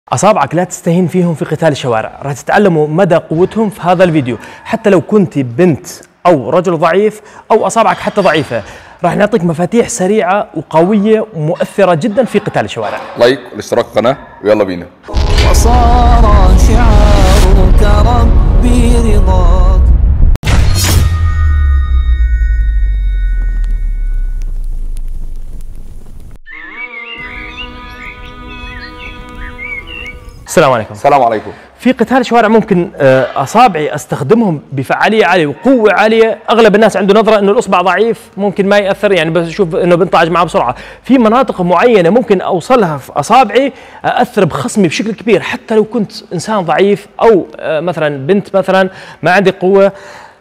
أصابعك لا تستهين فيهم في قتال الشوارع، راح تتعلموا مدى قوتهم في هذا الفيديو. حتى لو كنت بنت أو رجل ضعيف أو أصابعك حتى ضعيفة، راح نعطيك مفاتيح سريعة وقوية ومؤثرة جدا في قتال الشوارع. لايك والاشتراك في القناة ويلا بينا. وصار شعارك ربي رضاك. السلام عليكم. السلام عليكم. في قتال الشوارع ممكن أصابعي أستخدمهم بفعالية عالية وقوة عالية. أغلب الناس عنده نظرة إنه الإصبع ضعيف ممكن ما يأثر، يعني بشوف إنه بنطعج معه بسرعة. في مناطق معينة ممكن أوصلها في أصابعي أأثر بخصمي بشكل كبير، حتى لو كنت إنسان ضعيف أو مثلا بنت مثلا ما عندي قوة.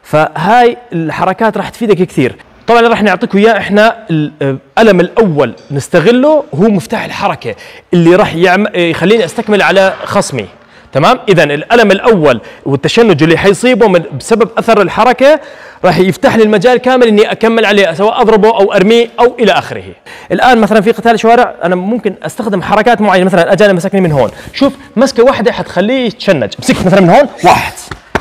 فهاي الحركات راح تفيدك كثير. طبعا راح نعطيكم اياه احنا. القلم الاول نستغله هو مفتاح الحركه اللي راح يخليني استكمل على خصمي. تمام؟ اذا القلم الاول والتشنج اللي حيصيبه بسبب اثر الحركه راح يفتح لي المجال كامل اني اكمل عليه، سواء اضربه او ارميه او الى اخره. الان مثلا في قتال الشوارع انا ممكن استخدم حركات معينه، مثلا اجاني مسكني من هون، شوف مسكه واحده حتخليه يتشنج. مسكت مثلا من هون واحد،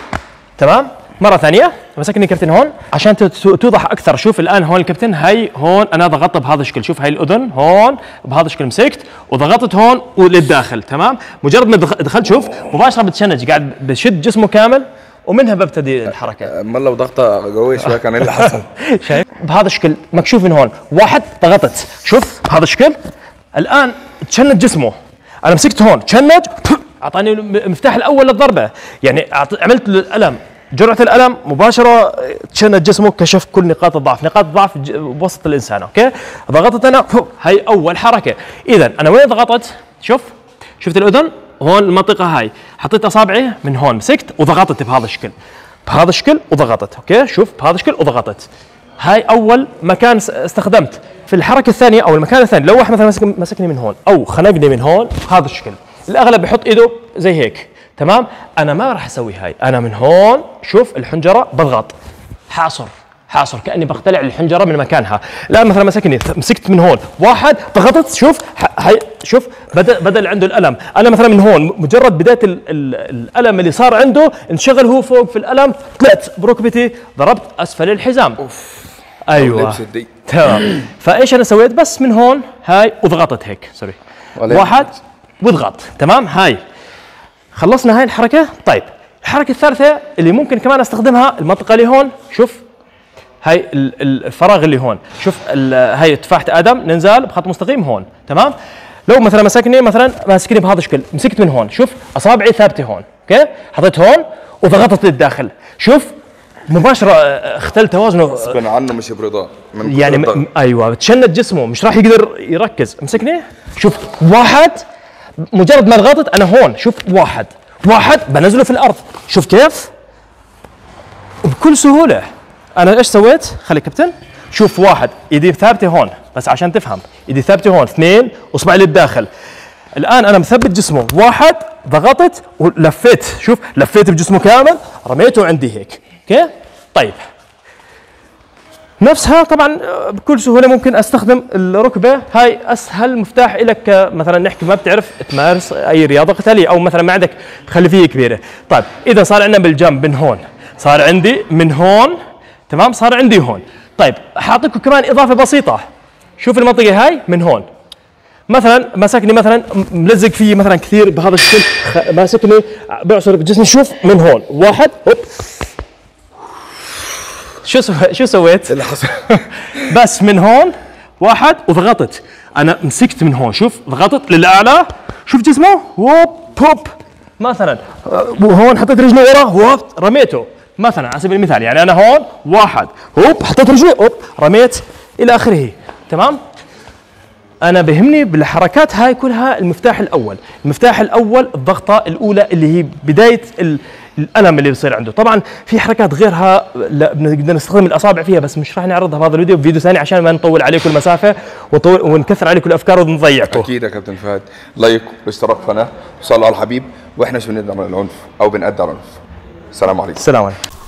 تمام؟ مرة ثانية مسكني كابتن هون عشان توضح أكثر. شوف الآن هون الكابتن، هاي هون أنا ضغطت بهذا الشكل، شوف هاي الأذن هون بهذا الشكل مسكت وضغطت هون وللداخل. تمام؟ مجرد ما دخلت شوف مباشرة بتشنج، قاعد بشد جسمه كامل ومنها ببتدي الحركة. أما لو ضغطة قوية شوية كان إيه اللي حصل؟ شايف؟ بهذا الشكل مكشوف من هون، واحد ضغطت، شوف بهذا الشكل. الآن تشنج جسمه، أنا مسكت هون تشنج، أعطاني المفتاح الأول للضربة، يعني عملت الألم، جرعة الألم مباشرة تشنج جسمه، كشف كل نقاط الضعف، نقاط الضعف بوسط الإنسان. أوكي؟ ضغطت أنا، هاي أول حركة. إذا أنا وين ضغطت؟ شفت الأذن؟ هون المنطقة هاي، حطيت أصابعي من هون، مسكت وضغطت بهذا الشكل، بهذا الشكل وضغطت. أوكي؟ شوف بهذا الشكل وضغطت. هاي أول مكان استخدمت. في الحركة الثانية أو المكان الثاني، لو واحد مثلا مسكني من هون أو خنقني من هون بهذا الشكل، الأغلب بحط إيده زي هيك. تمام؟ أنا ما راح أسوي هاي، أنا من هون شوف الحنجرة بضغط، حاصر كأني بقتلع الحنجرة من مكانها. الآن مثلا مسكت من هون واحد، ضغطت، شوف هاي، شوف بدل عنده الألم. أنا مثلا من هون مجرد بداية الألم اللي صار عنده انشغل هو فوق في الألم، طلعت بركبتي ضربت أسفل الحزام. أيوة تمام. فإيش أنا سويت؟ بس من هون هاي وضغطت هيك، سوري، واحد واضغط. تمام؟ هاي خلصنا هاي الحركة. طيب الحركة الثالثة اللي ممكن كمان استخدمها، المنطقة اللي هون، شوف هاي الفراغ اللي هون، شوف هاي تفاحة آدم، ننزل بخط مستقيم هون. تمام؟ لو مثلا ماسكني بهذا الشكل، مسكت من هون، شوف أصابعي ثابتة هون، اوكي؟ حطيت هون وضغطت للداخل، شوف مباشرة اختل توازنه غصبا عنه، مش برضاه يعني ايوه تشنج جسمه، مش راح يقدر يركز. مسكني، شوف واحد، مجرد ما ضغطت انا هون، شوف واحد بنزله في الارض، شوف كيف بكل سهوله. انا ايش سويت؟ خلي كابتن، شوف واحد ايدي ثابته هون، بس عشان تفهم ايدي ثابته هون، اثنين اصبعي للداخل. الان انا مثبت جسمه، واحد ضغطت ولفيت، شوف لفيت بجسمه كامل، رميته عندي هيك. اوكي؟ طيب نفسها طبعا بكل سهوله ممكن استخدم الركبه. هاي اسهل مفتاح لك، مثلا نحكي ما بتعرف تمارس اي رياضه قتاليه او مثلا ما عندك خلفيه كبيره. طيب اذا صار عندنا بالجنب من هون، صار عندي من هون، تمام؟ صار عندي هون. طيب حاعطيكم كمان اضافه بسيطه، شوف المنطقه هاي من هون، مثلا مسكني مثلا ملزق فيه مثلا كثير بهذا الشكل، ماسكني بعصر بجسمي، شوف من هون واحد، هوب، شو سويت؟ اللي حصل بس من هون واحد وضغطت، انا مسكت من هون، شوف ضغطت للاعلى، شوف جسمه، هوب مثلا، وهون حطيت رجلي ورا، هوب رميته مثلا على سبيل المثال. يعني انا هون واحد، هوب حطيت رجلي، هوب رميت الى اخره. تمام؟ انا بهمني بالحركات هاي كلها المفتاح الاول الضغطه الاولى اللي هي بدايه الالم اللي بيصير عنده. طبعا في حركات غيرها بنقدر نستخدم الاصابع فيها، بس مش راح نعرضها بهذا الفيديو، بفيديو ثاني عشان ما نطول عليكم المسافه ونكثر عليكم الافكار ونضيعكم. اكيد يا كابتن فهد، لايك واشتراك في القناه وصلوا على الحبيب، واحنا شو بندعم العنف او بنقدر العنف. السلام عليكم. السلام عليكم.